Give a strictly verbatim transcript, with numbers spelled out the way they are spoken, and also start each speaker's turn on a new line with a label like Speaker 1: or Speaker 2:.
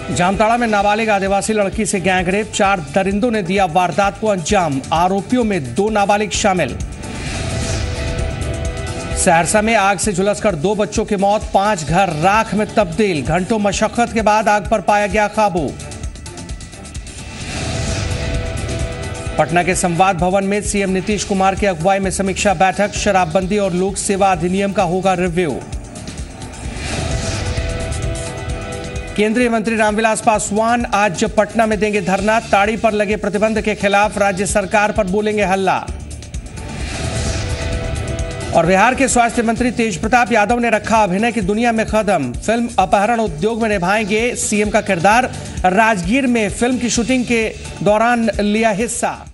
Speaker 1: जामताड़ा में नाबालिग आदिवासी लड़की से गैंगरेप, चार दरिंदों ने दिया वारदात को अंजाम, आरोपियों में दो नाबालिग शामिल। सहरसा में आग से झुलसकर दो बच्चों की मौत, पांच घर राख में तब्दील, घंटों मशक्कत के बाद आग पर पाया गया काबू। पटना के संवाद भवन में सीएम नीतीश कुमार की अगुवाई में समीक्षा बैठक, शराबबंदी और लोक सेवा अधिनियम का होगा रिव्यू। केंद्रीय मंत्री विलास पासवान आज पटना में देंगे धरना, ताड़ी पर लगे प्रतिबंध के खिलाफ राज्य सरकार पर बोलेंगे हल्ला। और बिहार के स्वास्थ्य मंत्री तेज प्रताप यादव ने रखा अभिनय की दुनिया में कदम, फिल्म अपहरण उद्योग में निभाएंगे सीएम का किरदार, राजगीर में फिल्म की शूटिंग के दौरान लिया हिस्सा।